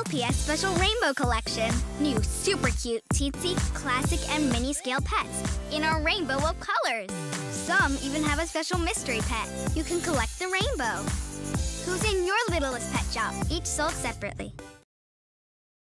LPS Special Rainbow Collection. New super cute, teensy, classic, and mini scale pets in a rainbow of colors. Some even have a special mystery pet. You can collect the rainbow. Who's in your Littlest pet shop? Each sold separately.